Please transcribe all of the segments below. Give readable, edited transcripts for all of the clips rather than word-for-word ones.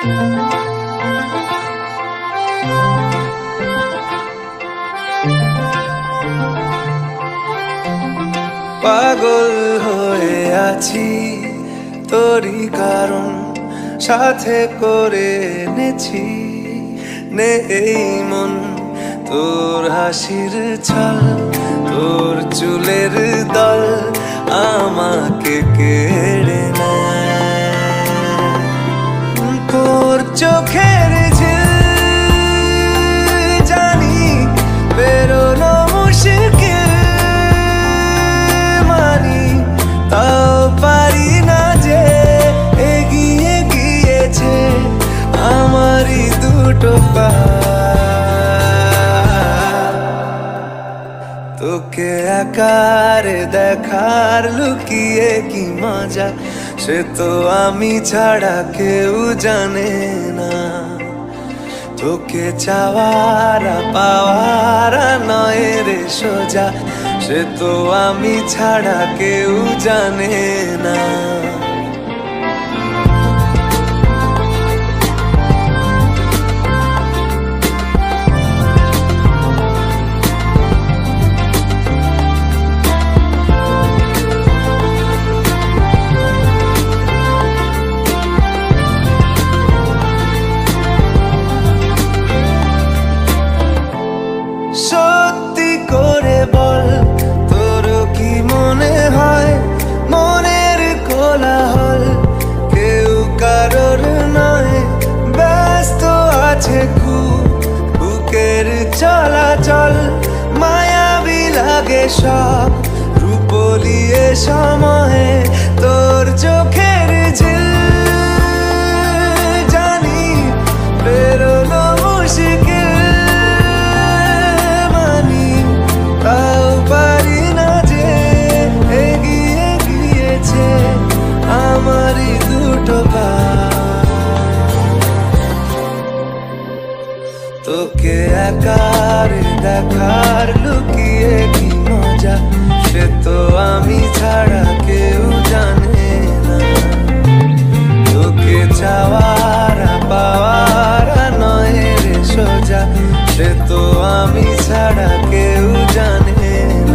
পাগল হয়ে আছি তোরই কারণ সাথে করে এনেছি নেই মন তোর হাসির ছল তোর চুলের দল আমাকে কেড়ে নেয় তোর চোখের ঝিল জানি বেরোনো মুশকিল মানি তাও পারি না যে এগিয়ে গিয়েছে আমারই দুটো পা তোকে একার দেখার লুকিয়ে কি মজা সে তো আমি ছাড়া কেউ জানে না তোকে চাওয়ারা পাওয়ারা নয় রে সোজা সে তো আমি ছাড়া কেউ জানে না সত্যি করে বল তোর কি মনে হয় মনের কোলাহল কেউ কারোর নয় ব্যস্ত আছে বুকের চলাচল মায়াবী লাগে সব রূপলিয়ে সময়ে তোর চোখের ঝিল জানি বেরোনো মুশকিল তোকে একার দেখার লুকিয়ে কি মজা সে তো আমি ছাড়া কেউ জানে না তোকে চাওয়ারা পাওয়ারা নয় রে সোজা সে তো আমি ছাড়া কেউ জানে না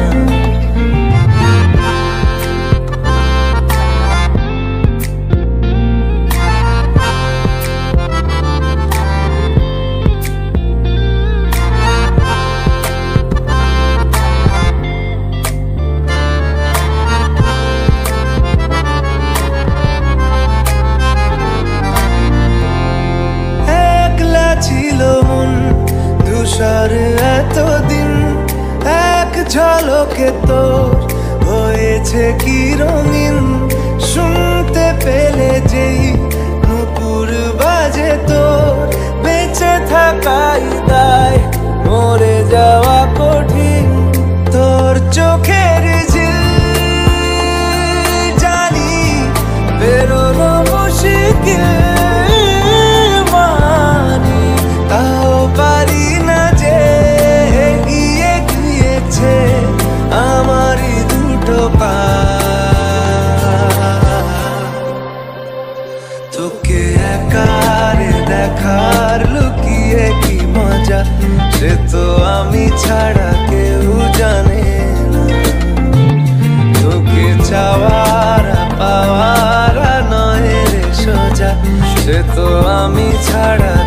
ছিল মন ধূসর এতদিন এক ঝলকে তোর হয়েছে কি রঙিন শুনতে পেলে যেই নুপুর বাজে তোর বেঁচে থাকাই দায় মরে যাওয়া কঠিন তোর চোখের ঝিল জানি বেরোনো মুশকিল তোকে একার দেখার লুকিয়ে কি মজা সে তো আমি ছাড়া কেউ জানে না তোকে চাওয়ারা পাওয়ারা নয় রে সোজা সে তো আমি ছাড়া